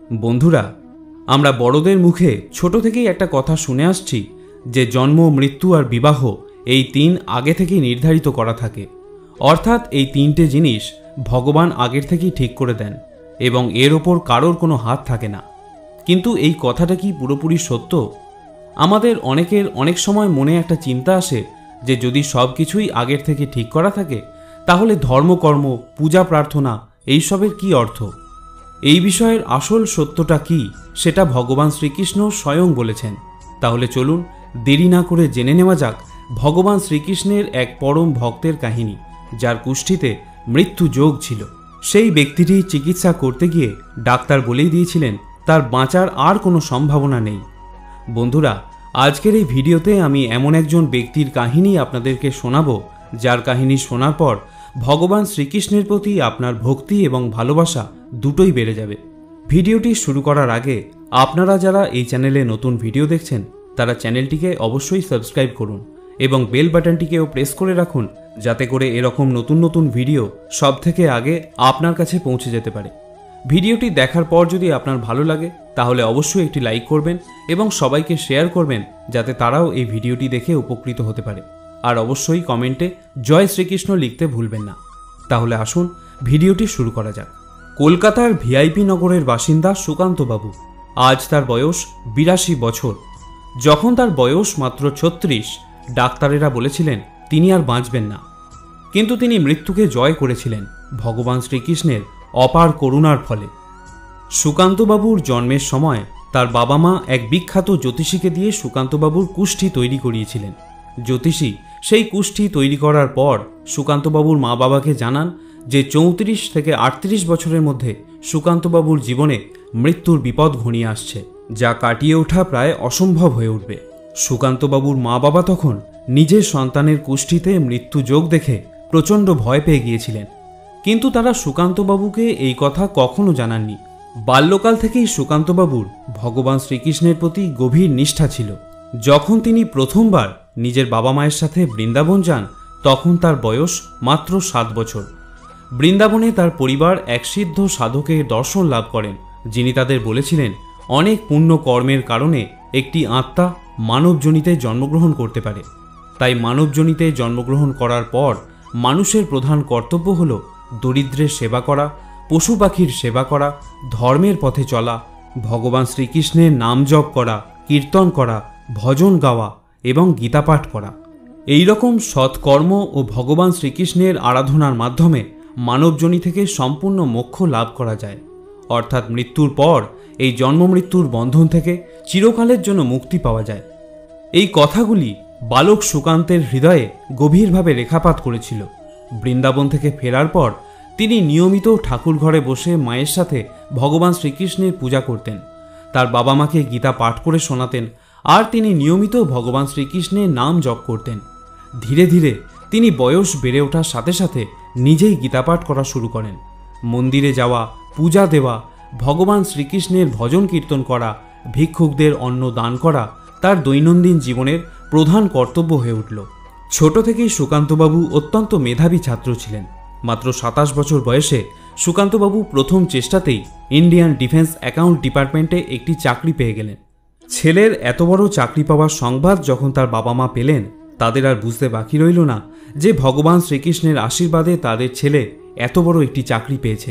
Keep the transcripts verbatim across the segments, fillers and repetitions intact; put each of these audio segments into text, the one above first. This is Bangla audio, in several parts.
বন্ধুরা, আমরা বড়দের মুখে ছোট থেকেই একটা কথা শুনে আসছি যে জন্ম, মৃত্যু আর বিবাহ এই তিন আগে থেকেই নির্ধারিত করা থাকে। অর্থাৎ এই তিনটে জিনিস ভগবান আগের থেকেই ঠিক করে দেন এবং এর ওপর কারোর কোনো হাত থাকে না। কিন্তু এই কথাটা কি পুরোপুরি সত্য? আমাদের অনেকের অনেক সময় মনে একটা চিন্তা আসে যে যদি সব কিছুই আগের থেকে ঠিক করা থাকে তাহলে ধর্মকর্ম, পূজা প্রার্থনা এইসবের কি অর্থ? এই বিষয়ের আসল সত্যটা কি সেটা ভগবান শ্রীকৃষ্ণ স্বয়ং বলেছেন। তাহলে চলুন দেরি না করে জেনে নেওয়া যাক ভগবান শ্রীকৃষ্ণের এক পরম ভক্তের কাহিনী, যার কুষ্ঠিতে মৃত্যু যোগ ছিল। সেই ব্যক্তিটি চিকিৎসা করতে গিয়ে ডাক্তার বলেই দিয়েছিলেন তার বাঁচার আর কোনো সম্ভাবনা নেই। বন্ধুরা, আজকের এই ভিডিওতে আমি এমন একজন ব্যক্তির কাহিনী আপনাদেরকে শোনাবো যার কাহিনী শোনার পর ভগবান শ্রীকৃষ্ণের প্রতি আপনার ভক্তি এবং ভালোবাসা দুটোই বেড়ে যাবে। ভিডিওটি শুরু করার আগে আপনারা যারা এই চ্যানেলে নতুন ভিডিও দেখছেন তারা চ্যানেলটিকে অবশ্যই সাবস্ক্রাইব করুন এবং বেল বাটনটিকেও প্রেস করে রাখুন যাতে করে এরকম নতুন নতুন ভিডিও সব থেকে আগে আপনার কাছে পৌঁছে যেতে পারে। ভিডিওটি দেখার পর যদি আপনার ভালো লাগে তাহলে অবশ্যই একটি লাইক করবেন এবং সবাইকে শেয়ার করবেন যাতে তারাও এই ভিডিওটি দেখে উপকৃত হতে পারে। আর অবশ্যই কমেন্টে জয় শ্রীকৃষ্ণ লিখতে ভুলবেন না। তাহলে আসুন ভিডিওটি শুরু করা যাক। কলকাতার ভিআইপি নগরের বাসিন্দা সুকান্তবাবু। আজ তার বয়স বিরাশি বছর। যখন তার বয়স মাত্র ছত্রিশ, ডাক্তারেরা বলেছিলেন তিনি আর বাঁচবেন না। কিন্তু তিনি মৃত্যুকে জয় করেছিলেন ভগবান শ্রীকৃষ্ণের অপার করুণার ফলে। সুকান্তবাবুর জন্মের সময় তার বাবা মা এক বিখ্যাত জ্যোতিষীকে দিয়ে সুকান্তবাবুর কুষ্ঠি তৈরি করিয়েছিলেন। জ্যোতিষী সেই কুষ্ঠি তৈরি করার পর সুকান্তবাবুর মা বাবাকে জানান যে চৌত্রিশ থেকে আটত্রিশ বছরের মধ্যে সুকান্তবাবুর জীবনে মৃত্যুর বিপদ ঘনিয়ে আসছে, যা কাটিয়ে ওঠা প্রায় অসম্ভব হয়ে উঠবে। সুকান্তবাবুর মা বাবা তখন নিজের সন্তানের কুষ্ঠিতে মৃত্যু যোগ দেখে প্রচণ্ড ভয় পেয়ে গিয়েছিলেন, কিন্তু তারা সুকান্তবাবুকে এই কথা কখনো জানাননি। বাল্যকাল থেকেই সুকান্তবাবুর ভগবান শ্রীকৃষ্ণের প্রতি গভীর নিষ্ঠা ছিল। যখন তিনি প্রথমবার নিজের বাবা মায়ের সাথে বৃন্দাবন যান তখন তার বয়স মাত্র সাত বছর। বৃন্দাবনে তার পরিবার এক সিদ্ধ সাধকের দর্শন লাভ করেন, যিনি তাদের বলেছিলেন অনেক পুণ্য কর্মের কারণে একটি আত্মা মানবজনিতে জন্মগ্রহণ করতে পারে। তাই মানবজনিতে জন্মগ্রহণ করার পর মানুষের প্রধান কর্তব্য হল দরিদ্রের সেবা করা, পশু পাখির সেবা করা, ধর্মের পথে চলা, ভগবান শ্রীকৃষ্ণের নাম জপ করা, কীর্তন করা, ভজন গাওয়া এবং গীতাপাঠ করা। এই রকম সৎকর্ম ও ভগবান শ্রীকৃষ্ণের আরাধনার মাধ্যমে মানবজনী থেকে সম্পূর্ণ মোক্ষ লাভ করা যায়। অর্থাৎ মৃত্যুর পর এই জন্ম মৃত্যুর বন্ধন থেকে চিরকালের জন্য মুক্তি পাওয়া যায়। এই কথাগুলি বালক সুকান্তের হৃদয়ে গভীরভাবে রেখাপাত করেছিল। বৃন্দাবন থেকে ফেরার পর তিনি নিয়মিত ঠাকুর ঘরে বসে মায়ের সাথে ভগবান শ্রীকৃষ্ণের পূজা করতেন, তার বাবা মাকে গীতা পাঠ করে শোনাতেন আর তিনি নিয়মিত ভগবান শ্রীকৃষ্ণের নাম জপ করতেন। ধীরে ধীরে তিনি বয়স বেড়ে ওঠার সাথে সাথে নিজেই গীতাপাঠ করা শুরু করেন। মন্দিরে যাওয়া, পূজা দেওয়া, ভগবান শ্রীকৃষ্ণের ভজন কীর্তন করা, ভিক্ষুকদের অন্ন দান করা তার দৈনন্দিন জীবনের প্রধান কর্তব্য হয়ে উঠল। ছোট থেকেই সুকান্তবাবু অত্যন্ত মেধাবী ছাত্র ছিলেন। মাত্র সাতাশ বছর বয়সে সুকান্তবাবু প্রথম চেষ্টাতেই ইন্ডিয়ান ডিফেন্স অ্যাকাউন্ট ডিপার্টমেন্টে একটি চাকরি পেয়ে গেলেন। ছেলের এত বড় চাকরি পাওয়ার সংবাদ যখন তার বাবা মা পেলেন তাদের আর বুঝতে বাকি রইল না যে ভগবান শ্রীকৃষ্ণের আশীর্বাদে তাদের ছেলে এত বড় একটি চাকরি পেয়েছে।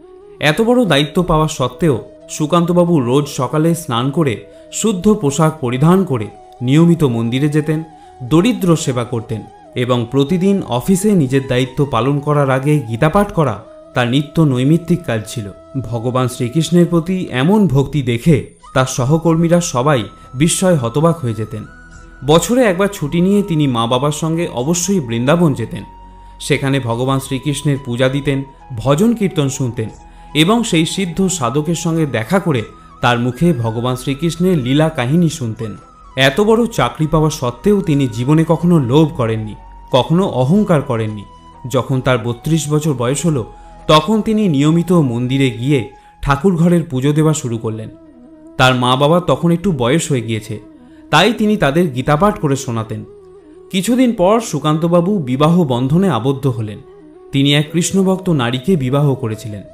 এত বড় দায়িত্ব পাওয়া সত্ত্বেও সুকান্তবাবু রোজ সকালে স্নান করে শুদ্ধ পোশাক পরিধান করে নিয়মিত মন্দিরে যেতেন, দরিদ্র সেবা করতেন এবং প্রতিদিন অফিসে নিজের দায়িত্ব পালন করার আগে গীতাপাঠ করা তার নিত্য নৈমিত্তিক কাজ ছিল। ভগবান শ্রীকৃষ্ণের প্রতি এমন ভক্তি দেখে তার সহকর্মীরা সবাই বিস্ময়ে হতবাক হয়ে যেতেন। বছরে একবার ছুটি নিয়ে তিনি মা বাবার সঙ্গে অবশ্যই বৃন্দাবন যেতেন। সেখানে ভগবান শ্রীকৃষ্ণের পূজা দিতেন, ভজন কীর্তন শুনতেন এবং সেই সিদ্ধ সাধকের সঙ্গে দেখা করে তার মুখে ভগবান শ্রীকৃষ্ণের লীলা কাহিনী শুনতেন। এত বড় চাকরি পাওয়া সত্ত্বেও তিনি জীবনে কখনো লোভ করেননি, কখনো অহংকার করেননি। যখন তার বত্রিশ বছর বয়স হলো তখন তিনি নিয়মিত মন্দিরে গিয়ে ঠাকুর ঘরের পুজো দেওয়া শুরু করলেন। তার মা বাবা তখন একটু বয়স হয়ে গিয়েছে, তাই তিনি তাদের গীতাপাঠ করে শোনাতেন। কিছুদিন পর সুকান্তবাবু বিবাহ বন্ধনে আবদ্ধ হলেন। তিনি এক কৃষ্ণভক্ত নারীকে বিবাহ করেছিলেন।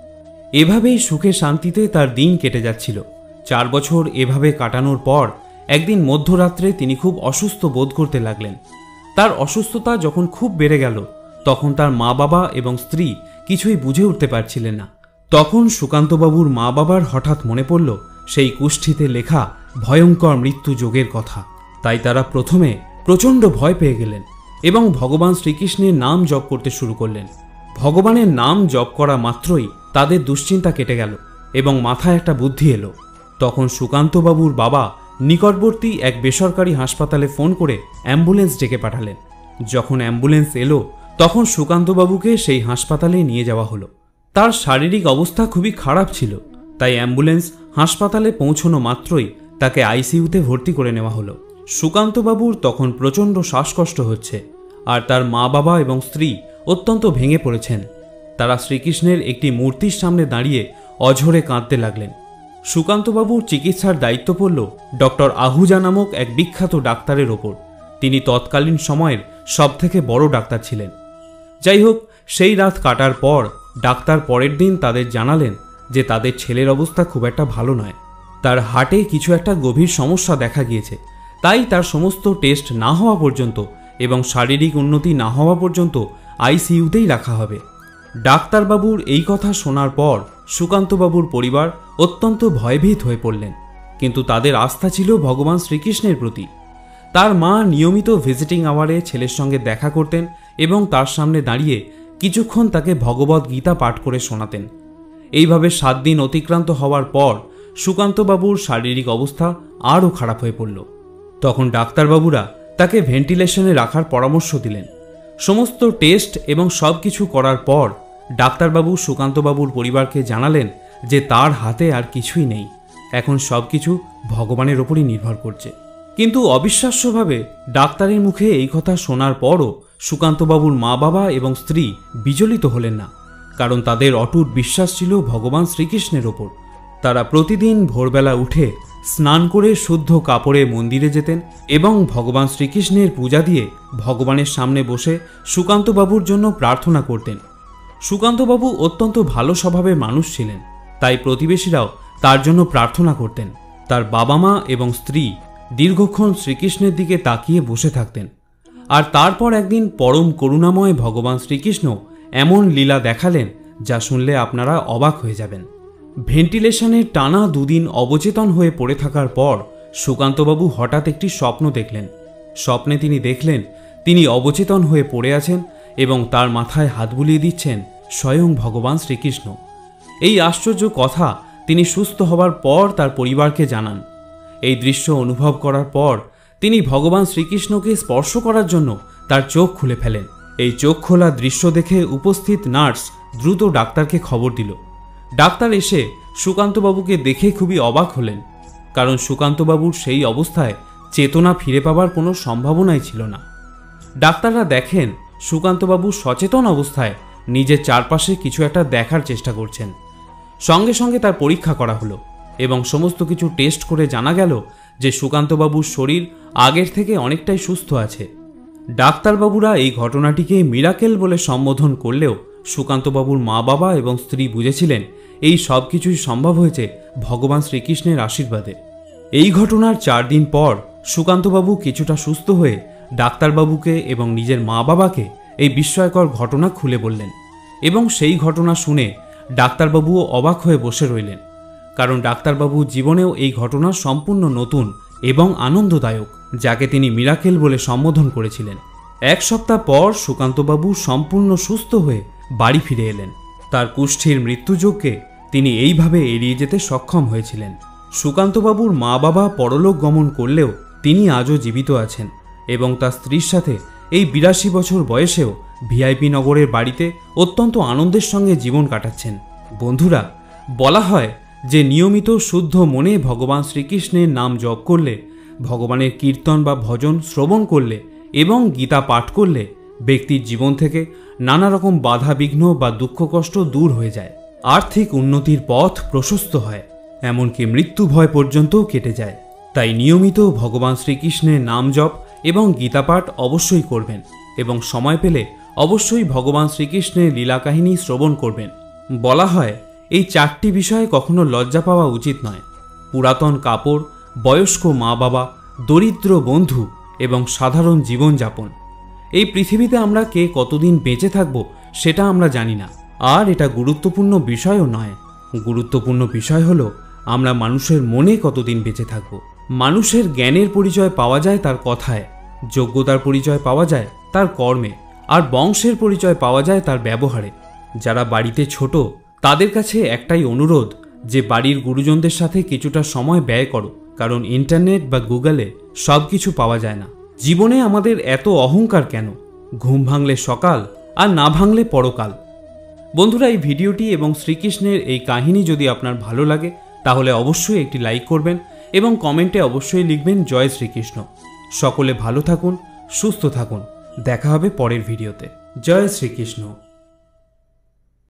এভাবেই সুখে শান্তিতে তার দিন কেটে যাচ্ছিল। চার বছর এভাবে কাটানোর পর একদিন মধ্যরাত্রে তিনি খুব অসুস্থ বোধ করতে লাগলেন। তার অসুস্থতা যখন খুব বেড়ে গেল তখন তার মা বাবা এবং স্ত্রী কিছুই বুঝে উঠতে পারছিলেন না। তখন সুকান্তবাবুর মা বাবার হঠাৎ মনে পড়ল সেই কুষ্ঠিতে লেখা ভয়ঙ্কর মৃত্যু যোগের কথা। তাই তারা প্রথমে প্রচণ্ড ভয় পেয়ে গেলেন এবং ভগবান শ্রীকৃষ্ণের নাম জপ করতে শুরু করলেন। ভগবানের নাম জপ করা মাত্রই তাদের দুশ্চিন্তা কেটে গেল এবং মাথায় একটা বুদ্ধি এলো। তখন সুকান্তবাবুর বাবা নিকটবর্তী এক বেসরকারি হাসপাতালে ফোন করে অ্যাম্বুলেন্স ডেকে পাঠালেন। যখন অ্যাম্বুলেন্স এলো তখন সুকান্তবাবুকে সেই হাসপাতালে নিয়ে যাওয়া হলো। তার শারীরিক অবস্থা খুবই খারাপ ছিল, তাই অ্যাম্বুলেন্স হাসপাতালে পৌঁছানো মাত্রই তাকে আইসিইউতে ভর্তি করে নেওয়া হলো। সুকান্তবাবুর তখন প্রচণ্ড শ্বাসকষ্ট হচ্ছে আর তার মা বাবা এবং স্ত্রী অত্যন্ত ভেঙে পড়েছেন। তারা শ্রীকৃষ্ণের একটি মূর্তির সামনে দাঁড়িয়ে অঝরে কাঁদতে লাগলেন। সুকান্তবাবুর চিকিৎসার দায়িত্ব পড়ল ডক্টর আহুজা নামক এক বিখ্যাত ডাক্তারের ওপর। তিনি তৎকালীন সময়ের সবথেকে বড় ডাক্তার ছিলেন। যাই হোক, সেই রাত কাটার পর ডাক্তার পরের দিন তাদের জানালেন যে তাদের ছেলের অবস্থা খুব একটা ভালো নয়। তার হার্টে কিছু একটা গভীর সমস্যা দেখা গিয়েছে, তাই তার সমস্ত টেস্ট না হওয়া পর্যন্ত এবং শারীরিক উন্নতি না হওয়া পর্যন্ত আইসিইউতেই রাখা হবে। ডাক্তারবাবুর এই কথা শোনার পর সুকান্তবাবুর পরিবার অত্যন্ত ভয়ভীত হয়ে পড়লেন, কিন্তু তাদের আস্থা ছিল ভগবান শ্রীকৃষ্ণের প্রতি। তার মা নিয়মিত ভিজিটিং আওয়ারে ছেলের সঙ্গে দেখা করতেন এবং তার সামনে দাঁড়িয়ে কিছুক্ষণ তাকে ভগবদ্ গীতা পাঠ করে শোনাতেন। এইভাবে সাত দিন অতিক্রান্ত হওয়ার পর সুকান্তবাবুর শারীরিক অবস্থা আরও খারাপ হয়ে পড়ল। তখন ডাক্তারবাবুরা তাকে ভেন্টিলেশনে রাখার পরামর্শ দিলেন। সমস্ত টেস্ট এবং সব কিছু করার পর ডাক্তারবাবু সুকান্তবাবুর পরিবারকে জানালেন যে তার হাতে আর কিছুই নেই, এখন সব কিছু ভগবানের ওপরই নির্ভর করছে। কিন্তু অবিশ্বাস্যভাবে ডাক্তারের মুখে এই কথা শোনার পরও সুকান্তবাবুর মা বাবা এবং স্ত্রী বিচলিত হলেন না, কারণ তাদের অটুট বিশ্বাস ছিল ভগবান শ্রীকৃষ্ণের ওপর। তারা প্রতিদিন ভোরবেলা উঠে স্নান করে শুদ্ধ কাপড়ে মন্দিরে যেতেন এবং ভগবান শ্রীকৃষ্ণের পূজা দিয়ে ভগবানের সামনে বসে সুকান্তবাবুর জন্য প্রার্থনা করতেন। সুকান্তবাবু অত্যন্ত ভালো স্বভাবের মানুষ ছিলেন, তাই প্রতিবেশীরাও তার জন্য প্রার্থনা করতেন। তার বাবা মা এবং স্ত্রী দীর্ঘক্ষণ শ্রীকৃষ্ণের দিকে তাকিয়ে বসে থাকতেন। আর তারপর একদিন পরম করুণাময় ভগবান শ্রীকৃষ্ণ এমন লীলা দেখালেন যা শুনলে আপনারা অবাক হয়ে যাবেন। ভেন্টিলেশনের টানা দুদিন অবচেতন হয়ে পড়ে থাকার পর সুকান্তবাবু হঠাৎ একটি স্বপ্ন দেখলেন। স্বপ্নে তিনি দেখলেন তিনি অবচেতন হয়ে পড়ে আছেন এবং তার মাথায় হাত বুলিয়ে দিচ্ছেন স্বয়ং ভগবান শ্রীকৃষ্ণ। এই আশ্চর্য কথা তিনি সুস্থ হবার পর তার পরিবারকে জানান। এই দৃশ্য অনুভব করার পর তিনি ভগবান শ্রীকৃষ্ণকে স্পর্শ করার জন্য তার চোখ খুলে ফেলেন। এই চোখ খোলা দৃশ্য দেখে উপস্থিত নার্স দ্রুত ডাক্তারকে খবর দিল। ডাক্তার এসে সুকান্তবাবুকে দেখে খুবই অবাক হলেন, কারণ সুকান্তবাবুর সেই অবস্থায় চেতনা ফিরে পাবার কোনো সম্ভাবনাই ছিল না। ডাক্তাররা দেখেন সুকান্তবাবু সচেতন অবস্থায় নিজের চারপাশে কিছু একটা দেখার চেষ্টা করছেন। সঙ্গে সঙ্গে তার পরীক্ষা করা হলো এবং সমস্ত কিছু টেস্ট করে জানা গেল যে সুকান্তবাবুর শরীর আগের থেকে অনেকটাই সুস্থ আছে। ডাক্তারবাবুরা এই ঘটনাটিকে মিরাকেল বলে সম্বোধন করলেও সুকান্তবাবুর মা বাবা এবং স্ত্রী বুঝেছিলেন এই সব কিছুই সম্ভব হয়েছে ভগবান শ্রীকৃষ্ণের আশীর্বাদে। এই ঘটনার চার দিন পর সুকান্তবাবু কিছুটা সুস্থ হয়ে ডাক্তারবাবুকে এবং নিজের মা বাবাকে এই বিস্ময়কর ঘটনা খুলে বললেন এবং সেই ঘটনা শুনে ডাক্তারবাবুও অবাক হয়ে বসে রইলেন, কারণ ডাক্তারবাবু জীবনেও এই ঘটনা সম্পূর্ণ নতুন এবং আনন্দদায়ক, যাকে তিনি মিরাকেল বলে সম্বোধন করেছিলেন। এক সপ্তাহ পর সুকান্তবাবু সম্পূর্ণ সুস্থ হয়ে বাড়ি ফিরে এলেন। তার কুষ্ঠির মৃত্যুযোগকে তিনি এইভাবে এড়িয়ে যেতে সক্ষম হয়েছিলেন। সুকান্তবাবুর মা বাবা পরলোক গমন করলেও তিনি আজও জীবিত আছেন এবং তার স্ত্রীর সাথে এই বিরাশি বছর বয়সেও ভিআইপি নগরের বাড়িতে অত্যন্ত আনন্দের সঙ্গে জীবন কাটাচ্ছেন। বন্ধুরা, বলা হয় যে নিয়মিত শুদ্ধ মনে ভগবান শ্রীকৃষ্ণের নাম জপ করলে, ভগবানের কীর্তন বা ভজন শ্রবণ করলে এবং গীতা পাঠ করলে ব্যক্তির জীবন থেকে নানা রকম বাধা বিঘ্ন বা দুঃখ কষ্ট দূর হয়ে যায়, আর্থিক উন্নতির পথ প্রশস্ত হয়, এমনকি মৃত্যু ভয় পর্যন্তও কেটে যায়। তাই নিয়মিত ভগবান শ্রীকৃষ্ণের নাম জপ এবং গীতা পাঠ অবশ্যই করবেন এবং সময় পেলে অবশ্যই ভগবান শ্রীকৃষ্ণের লীলা কাহিনী শ্রবণ করবেন। বলা হয় এই চারটি বিষয়ে কখনো লজ্জা পাওয়া উচিত নয়। পুরাতন কাপড়, বয়স্ক মা বাবা, দরিদ্র বন্ধু এবং সাধারণ জীবনযাপন। এই পৃথিবীতে আমরা কে কতদিন বেঁচে থাকব সেটা আমরা জানি না, আর এটা গুরুত্বপূর্ণ বিষয়ও নয়। গুরুত্বপূর্ণ বিষয় হলো আমরা মানুষের মনে কতদিন বেঁচে থাকব। মানুষের জ্ঞানের পরিচয় পাওয়া যায় তার কথায়, যোগ্যতার পরিচয় পাওয়া যায় তার কর্মে, আর বংশের পরিচয় পাওয়া যায় তার ব্যবহারে। যারা বাড়িতে ছোট তাদের কাছে একটাই অনুরোধ যে বাড়ির গুরুজনদের সাথে কিছুটা সময় ব্যয় করো, কারণ ইন্টারনেট বা গুগলে সব কিছু পাওয়া যায় না। জীবনে আমাদের এত অহংকার কেন? ঘুম ভাঙলে সকাল আর না ভাঙলে পরকাল। বন্ধুরা, এই ভিডিওটি এবং শ্রীকৃষ্ণের এই কাহিনী যদি আপনার ভালো লাগে তাহলে অবশ্যই একটি লাইক করবেন এবং কমেন্টে অবশ্যই লিখবেন জয় শ্রীকৃষ্ণ। সকলে ভালো থাকুন, সুস্থ থাকুন। দেখা হবে পরের ভিডিওতে। জয় শ্রীকৃষ্ণ।